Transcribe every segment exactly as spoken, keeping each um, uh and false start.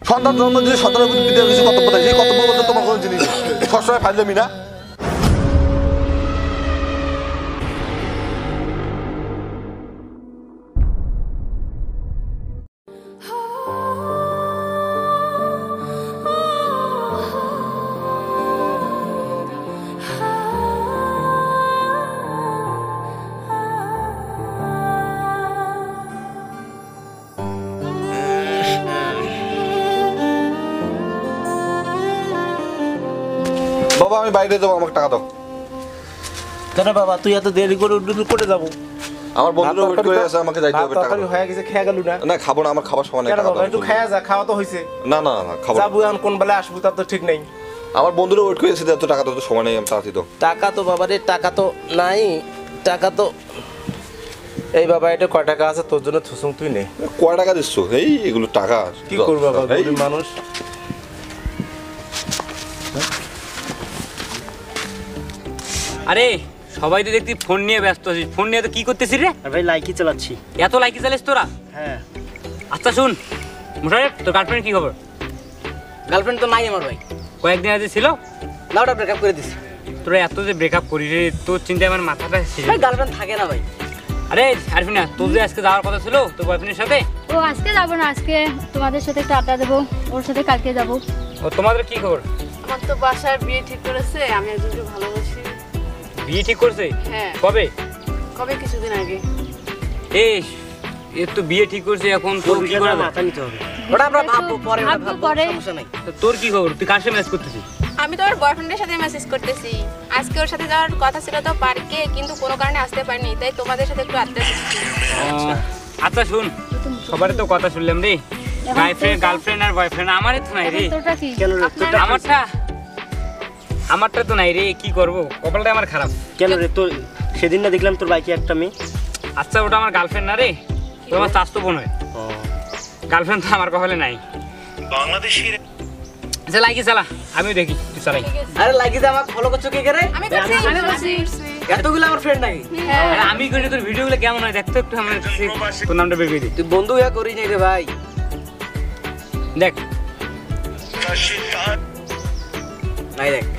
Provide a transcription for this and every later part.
সন্তান জন্ম দিয়ে সন্তানের প্রতি পিতার কিছু কর্তব্য থাকে, সেই কর্তব্য বলতে তোমার কোনো জিনিস সবসময় ফাইজলামি না। বাবা আমি বাইরে যাবো, আমাকে টাকা দাও। কেন বাবা তুই এত দেরি করে উড্ডুল করে যাবো? আমার বন্ধুরা ওয়েট করে আছে, আমাকে যাইতে হবে। টাকা হয়ে গেছে, খেয়ে গেল না? না খাবো না, আমার খাবার সময় নেই। কেন বাবা একটু খাওয়া যা, খাওয়া তো হইছে। না না না খাবো। যাবো এখন কোন বেলা আসবো তার তো ঠিক নেই। আমার বন্ধুরা ওয়েট করে আছে, এত টাকা তো সময় নেই, আমি তাড়াতাড়ি দাও। টাকা তো বাবা রে, টাকা তো নাই, টাকা তো এই বাবা এটা কয় টাকা আছে তোর জন্য থুসুং তুই নে। কয় টাকা দিচ্ছ? এই এগুলো টাকা কি করবো বাবা, গরিব মানুষ। আরে সবাই তো দেখতি ফোন নিয়ে ব্যস্ত আছিস, ফোন নিয়ে তো কি করতেছিস রে? আর ভাই লাইকি চালাচ্ছি। এত লাইকি চালিস তোরা? হ্যাঁ। আচ্ছা শুন মুশারফ, তোর গার্লফ্রেন্ড কি খবর? গার্লফ্রেন্ড তো নাই আমার ভাই, কয়েকদিন আগে ছিল, লাউডা ব্রেকআপ করে দিছি। তোরা এত যে ব্রেকআপ করিস রে, তোর চিন্তায় আমার মাথাটা ছিল। ভাই গার্লফ্রেন্ড থাকে না ভাই। আরে আরফিনা, তোর যে আজকে যাওয়ার কথা ছিল তোর বয়ফ্রেন্ডের সাথে? ও আজকে যাবো না, আজকে তোমাদের সাথে একটু আড্ডা দেবো, ওর সাথে কালকে যাবো। ও তোমাদের কি খবর? আমার তো বাসার বিয়ে ঠিক করেছে, আমি একজনকে ভালোবাসি। বিয়ে ঠিক করছে? হ্যাঁ। কবে? কবে? কিছুদিন আগে। এই এর তো বিয়ে ঠিক করছে, এখন তোর কি করা মাথা নিতে হবে? ওটা আমরা ভাববো পরে, ওটা ভাববো ভাববো, পরে। সমস্যা নাই। তোর কি খবর? তুই কার সাথে ম্যাচ করতেছিস? আমি তো ওর বয়ফ্রেন্ডের সাথে মেসেজ করতেছি। আজকে ওর সাথে যাওয়ার কথা ছিল তো পার্কে, কিন্তু কোনো কারণে আসতে পারিনি, তাই তোমাদের সাথে একটু আড্ডা দিচ্ছি। আচ্ছা শুন, সবারই তো কথা শুনলাম রে, গার্লফ্রেন্ড গার্লফ্রেন্ড আর বয়ফ্রেন্ড, আমারই তো নাই রে। তোরটা কি? কেন রে তোরটা? আমারটা আমারটা তো নাই রে, কি করব, কপালটা আমার খারাপ। কেন রে তোর সেদিন না দেখলাম তোর বাইকে একটা মেয়ে? আচ্ছা ওটা আমার গার্লফ্রেন্ড না রে, তো আমার চাস্তো বোন হয়। গার্লফ্রেন্ড তো আমার কপালে নাই। বাংলাদেশের আচ্ছা লাইকি চালা, আমিও দেখি তুই চালাই। আরে লাগি যা, আমাকে ফলো করছো কি করে? আমি করছি, আমি করছি। এতগুলো আমার ফ্রেন্ড নাকি? আরে আমি করি, তোর ভিডিওগুলো কেমন হয় দেখতো একটু, আমার তোর নামটা বের করে দিই। তুই বন্ধু ইয়া করি নাই রে ভাই। দেখ নাই দেখ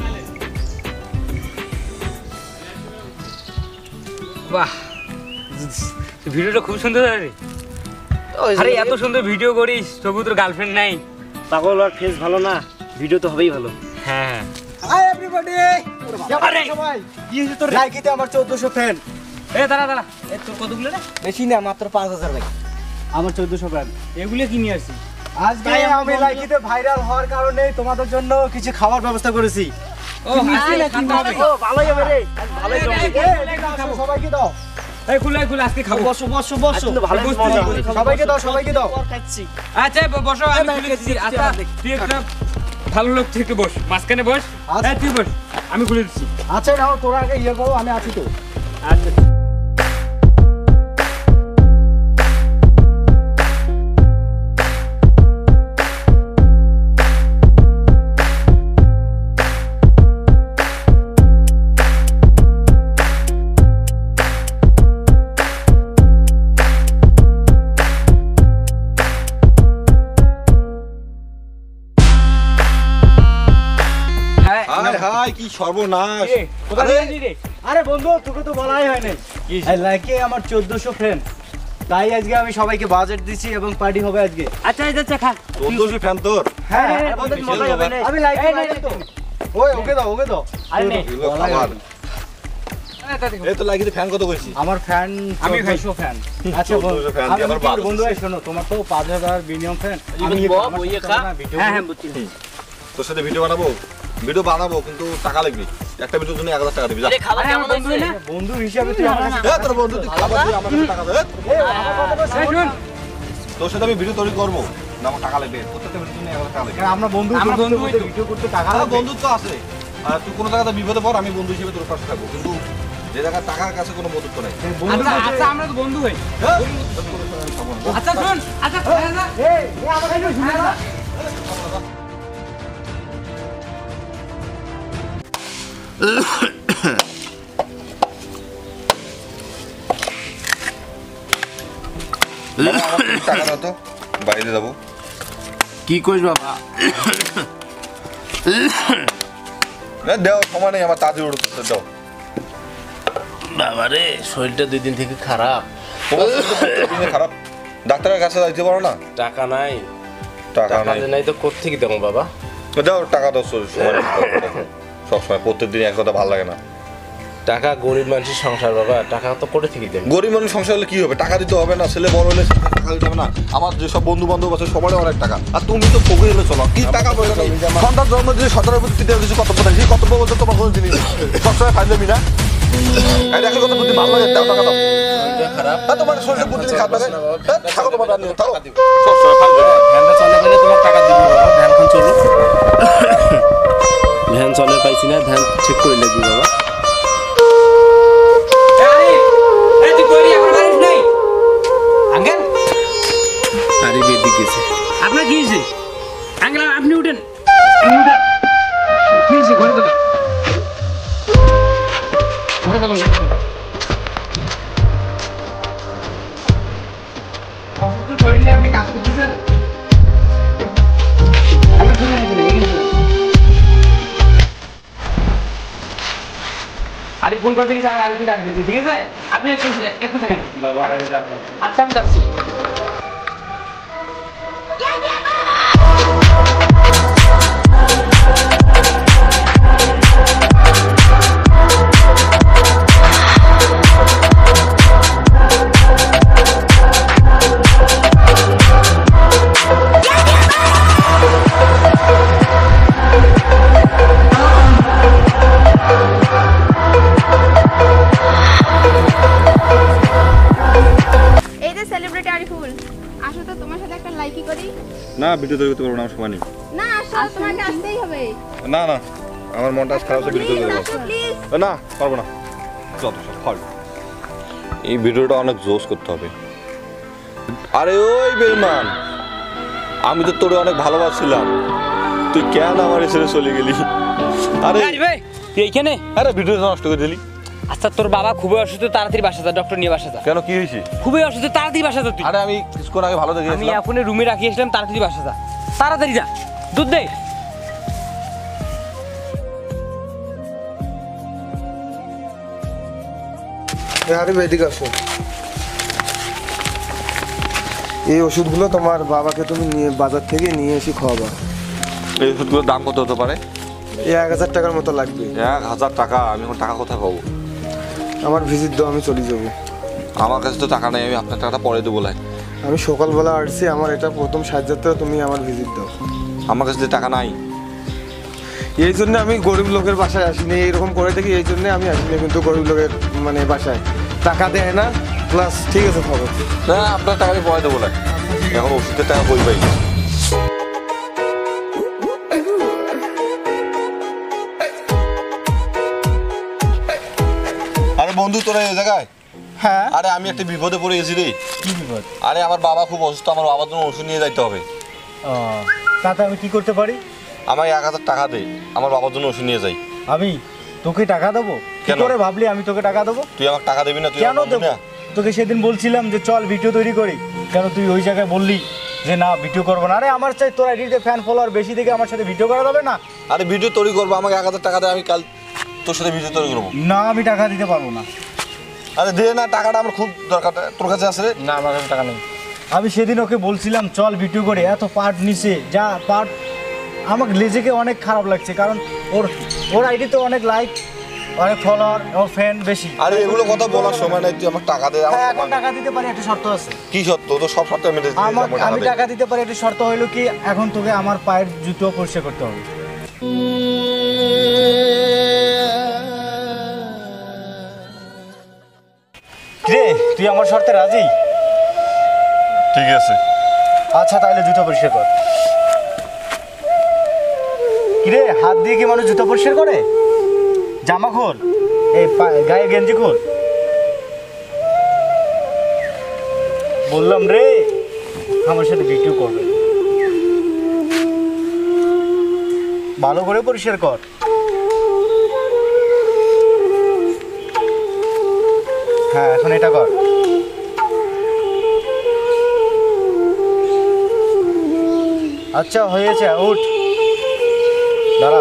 বাহ, ভিডিওটা খুব সুন্দর রে। আরে এত সুন্দর ভিডিও করিস, তবু তোর গার্লফ্রেন্ড নাই? পাগল আর ফেস ভালো না, ভিডিও তো হবেই ভালো। হ্যাঁ হাই এভরিবডি, আরে সবাই কি হইছে তোর লাইকিতে আমার চৌদ্দশো ফ্যান। এ দাঁড়া দাঁড়া, এ তোর কতগুলো রে? বেশি না, মাত্র পাঁচ হাজার ভাই। আমার চৌদ্দশো ফ্যান। এগুলো কি নিয়ে আসছিস? আজকে আমি লাইকিতে ভাইরাল হওয়ার কারণে তোমাদের জন্য কিছু খাবার ব্যবস্থা করেছি। ও হাসি না কি হবে? ও ভালোই হবে রে, ভালোই জমবে। সবাইকে দাও। এই খুলে খুলে আজকে খাবো। বসো বসো বসো, ভালো মজা হবে। সবাইকে দাও, সবাইকে দাও। খাচ্ছি। আচ্ছা বসো, আমি খুলে দিচ্ছি। আচ্ছা তুই একটা ভালো লোক থেকে বস, মাঝখানে বস। এই তুই বস, আমি খুলে দিচ্ছি। আচ্ছা নাও, তোরা আগে ইয়ে করো, আমি আছি তো। আচ্ছা হাই কি সর্বনাশ! কোথায় গেলি রে? আরে বন্ধু তোকে তো বলাই হয় নাই, এই লাইকে আমার চৌদ্দশো ফ্রেন্ড, তাই আজকে আমি সবাইকে বাজেট দিছি এবং পার্টি হবে আজকে। আচ্ছা আচ্ছা খা। চৌদ্দশো ফ্যান তোর? হ্যাঁ আমাদের মজাই হবে না। আমি লাইকে বাইরে তো। ওই ওকে দাও, ওকে দাও। আরে নে। এগুলো খাবার। এই তো লাইকিতে ফ্যান কত কইছি? আমার ফ্যান আমি চৌদ্দশো ফ্যান। আচ্ছা চৌদ্দশো ফ্যান আমি দিয়ে আবার কি বারোশো। বন্ধু, এই শোনো, তোমার তো পাঁচ হাজার মিনিমাম ফ্যান। আমি বইয়ে খা। হ্যাঁ হ্যাঁ বুঝছি। তোর সাথে ভিডিও বানাবো, ভিডিও বানাবো কিন্তু টাকা লাগবে। একটা ভিডিওর জন্য এক হাজার টাকা দিবি যা। আরে খাবার কেমন হইছে? বন্ধু হিসাবে তুই আমার কাছে এ তোর বন্ধু তুই খাবার দিয়ে আমার কাছে টাকা দে। এই আমার কথাটা শোন। তোর সাথে আমি ভিডিও তৈরি করবো না, আমার টাকা লাগবে। প্রত্যেকটা ভিডিওর জন্য এক হাজার টাকা লাগবে। কেন আমরা বন্ধু, আমরা বন্ধু বন্ধু ভিডিও করতে টাকা আমার লাগবে। বন্ধুত্ব আছে। আর তুই কোনো জায়গাতে বিপদে পড়, আমি বন্ধু হিসেবে তোর পাশে থাকবো। কিন্তু যে জায়গায় টাকার কাছে কোনো বন্ধুত্ব নাই। আচ্ছা আচ্ছা আমরা তো বন্ধু হই। হ্যাঁ? আচ্ছা শুন, আচ্ছা খায় না। এই এই আমাকে একটু শুনে না। টাকা দাও তো, বাইরে যাবো। কি কইস বাবা? দেও সময় নেই আমার তাড়াতাড়ি উঠতে দাও। বাবা রে শরীরটা দুই দিন থেকে খারাপ। তোমার শরীর খারাপ, ডাক্তারের কাছে যাইতে পারো না? টাকা নাই। টাকা টাকা নাই নাই তো কোত্থেকে দেবো বাবা? দাও টাকা দাও, সময় নেই। সবসময় প্রত্যেক দিন এক কথা ভালো লাগে না। টাকা গরিব মানুষের সংসার বাবা, টাকা তো কোথা থেকে দেবো? গরিব মানুষ সংসার হলে কি হবে? টাকা দিতে হবে না? ছেলে বড় হলে টাকা দিতে হবে না? আমার যেসব বন্ধু বান্ধব আছে সবারই অনেক টাকা, আর তুমি তো ফকির হলে চলো। কি টাকা পয়সা নেই? সন্তান জন্ম দিয়ে সতেরোর প্রতি তৃতীয় কিছু কর্তব্য থাকে, সেই কর্তব্য বলতে তোমার কোনো জিনিস সবসময় ফাইলামি না। এই দেখো কত প্রতি ভালো লাগে, দাও টাকা দাও। খারাপ হ্যাঁ তোমার শরীরে প্রতিদিন খারাপ লাগে, হ্যাঁ থাকো তোমার রান্না থাকো সবসময় ফাইলামি। ভ্যানটা চলে গেলে তোমার টাকা দিব বাবা। ভ্যানখন চলো, ভ্যান চলে পাইছি না, ভ্যান চেক করে লাগবে বাবা। আরে বেদিক গেছে। আপনার কি হয়েছে আঙ্কেল? আপনি উঠেন, আপনি উঠেন। কি হয়েছে? ঘরে তো ঘরে তো আপনি কাজ করতেছেন? আরে ফোন করতে গেছে, আমি আরেকদিন ডাক দিচ্ছি, ঠিক আছে? আপনি একটু একটু থাকেন। আচ্ছা আমি যাচ্ছি। না ভিডিও তৈরি করতে পারবো না, আমার সময় নেই। না আসো, তোমাকে আসতেই হবে। না না আমার মনটা আজ খারাপ, ভিডিও তৈরি করবো না, পারবো না। যত সব ফল, এই ভিডিওটা অনেক জোশ করতে হবে। আরে ওই বেঈমান, আমি তো তোরে অনেক ভালোবাসছিলাম, তুই কেন আমার ছেড়ে চলে গেলি? আরে ভাই তুই এইখানে? আরে ভিডিও নষ্ট করে দিলি। আচ্ছা তোর বাবা খুবই অসুস্থ, তাড়াতাড়ি বাসা যা, ডক্টর নিয়ে বাসা যা। কেন কি হয়েছে? খুবই অসুস্থ, তাড়াতাড়ি বাসা যা তুই। আরে আমি কিছুক্ষণ আগে ভালো দেখে আমি এখন রুমে রাখিয়েছিলাম, তাড়াতাড়ি বাসা যা, তাড়াতাড়ি যা, দুধ দে। আরে এদিকে আসো। এই ওষুধগুলো তোমার বাবাকে তুমি নিয়ে বাজার থেকে নিয়ে এসে খাওয়াবা। এই ওষুধগুলোর দাম কত হতে পারে? এই এক হাজার টাকার মতো লাগবে। এক হাজার টাকা? আমি এখন টাকা কোথায় পাবো? আমার ভিজিট দাও, আমি চলে যাবো। আমার কাছে তো টাকা নেই, আমি আপনার টাকাটা পরে দেবো। লাই আমি সকালবেলা আসছি, আমার এটা প্রথম সাহায্য, তুমি আমার ভিজিট দাও। আমার কাছে তো টাকা নাই। এই জন্য আমি গরিব লোকের বাসায় আসিনি, এইরকম করে থাকি এই জন্য আমি আসিনি, কিন্তু গরিব লোকের মানে বাসায় টাকা দেয় না প্লাস। ঠিক আছে খবর না, আপনার টাকা আমি পরে দেবো। লাই এখন ওষুধের টাকা কই পাই? আরে বন্ধু তোরা এই জায়গায়? হ্যাঁ। আরে আমি একটা বিপদে পড়ে গেছি রে। কি বিপদ? আরে আমার বাবা খুব অসুস্থ, আমার বাবার জন্য ওষুধ নিয়ে যাইতে হবে। ও, তাতে আমি কি করতে পারি? আমাকে এক হাজার টাকা দে, আমার বাবার জন্য ওষুধ নিয়ে যাই। আমি তোকে টাকা দেবো? কি কেন? করে ভাবলি আমি তোকে টাকা দেবো? তুই আমাকে টাকা দিবি না? তুই কেন আমার বন্ধু দেবো? না? তোকে সেদিন বলছিলাম যে চল ভিডিও তৈরি করি, কেন তুই ওই জায়গায় বললি যে না ভিডিও করবো না? আরে আমার চাই তোর আইডিতে ফ্যান ফলোয়ার বেশি দেখে আমার সাথে ভিডিও করা যাবে না? আরে ভিডিও তৈরি করবো, আমাকে এক হাজার টাকা দে, আমি কাল তোর সাথে ভিডিও তৈরি করবো। না আমি টাকা দিতে পারবো না। আরে দে না, টাকাটা আমার খুব দরকার। তোর কাছে আছে রে? না আমার কাছে টাকা নেই। আমি সেদিন ওকে বলছিলাম চল ভিডিও করে, এত পার্ট নিছে যা পার্ট, আমাকে লেজেকে অনেক খারাপ লাগছে, কারণ ওর ওর আইডিতে অনেক লাইক, অনেক ফলোয়ার, ওর ফ্যান বেশি। আরে এগুলো কথা বলার সময় নাই, তুই আমাকে টাকা দে। আমার হ্যাঁ, এখন সময় নেই। টাকা দিতে পারি, একটা শর্ত আছে। কি সত্য? তো সব শর্ত মেনে দিবি, আমার আমাকে আমি টাকা দে। টাকা দিতে পারি, একটা শর্ত হইলো কি এখন তোকে আমার পায়ের জুতো পরিষ্কার করতে হবে। রে তুই আমার শর্তে রাজি? ঠিক আছে। আচ্ছা তাহলে জুতো পরিষ্কার কর। কিরে হাত দিয়ে কি মানুষ জুতো পরিষ্কার করে? জামা খোল, এই গায়ে গেঞ্জি খোল। বললাম রে আমার সাথে ভিডিও করবে, ভালো করে পরিষ্কার কর। হ্যাঁ এখন এটা কর। আচ্ছা হয়েছে, উঠ দাঁড়া।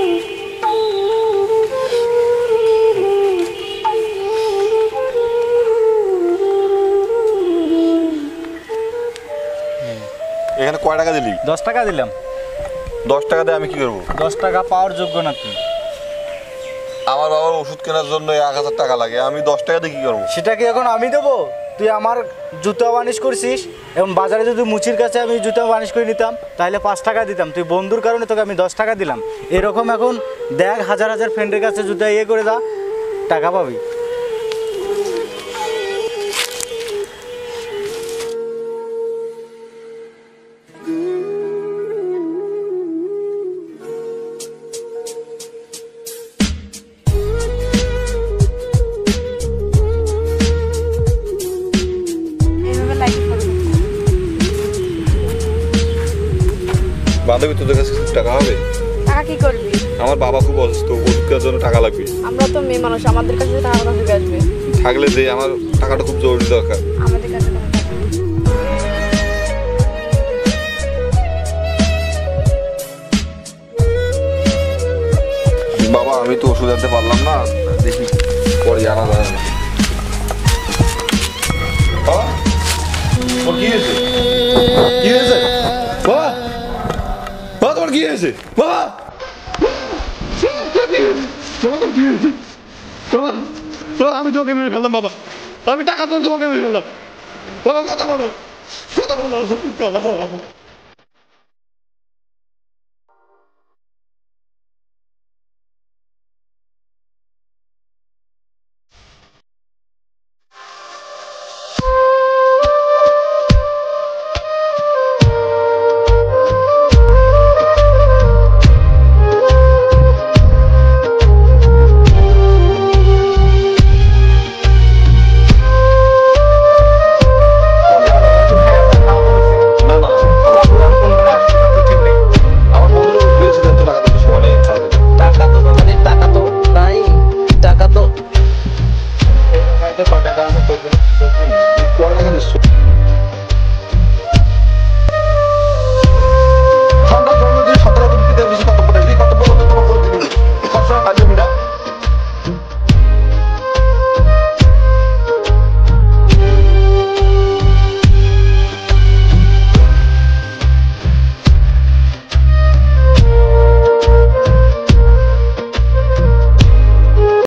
এখানে কয় টাকা দিলি? দশ টাকা দিলাম। দশ টাকা দিয়ে আমি কি করবো? দশ টাকা পাওয়ার যোগ্য না তুই। আমার বাবার ওষুধ কেনার জন্য এক হাজার টাকা লাগে, আমি দশ টাকা দিয়ে কি করবো? সেটা কি এখন আমি দেবো? তুই আমার জুতো বানিশ করছিস, এবং বাজারে যদি মুচির কাছে আমি জুতো বানিশ করে নিতাম তাহলে পাঁচ টাকা দিতাম। তুই বন্ধুর কারণে তোকে আমি দশ টাকা দিলাম। এরকম এখন দেখ হাজার হাজার ফ্রেন্ডের কাছে জুতো ইয়ে করে দা, টাকা পাবি। এইভাবে লাইক করো। বান্ধবী তোদের কাছে টাকা হবে? টাকা কি করবি? আমার বাবা খুব অসুস্থ, ওষুধ কেনার জন্য টাকা লাগবে। আমরা তো মেয়ে মানুষ, আমাদের কাছে টাকা কোথা থেকে আসবে? থাকলে দে, আমার টাকাটা খুব জরুরি দরকার। আমাদের কাছে টাকা থাকবে। বাবা আমি তো ওষুধ আনতে পারলাম না, দেখি পরে আনা যায় না। বাবা ওর কি হয়েছে? কি হয়েছে বাবা? বাবা তোমার কি হয়েছে? বাবা আমি তোকে মেরে ফেললাম বাবা, আমি টাকা তো তোমাকে মেরে ফেললাম বাবা। কথা বলো, কথা বলো।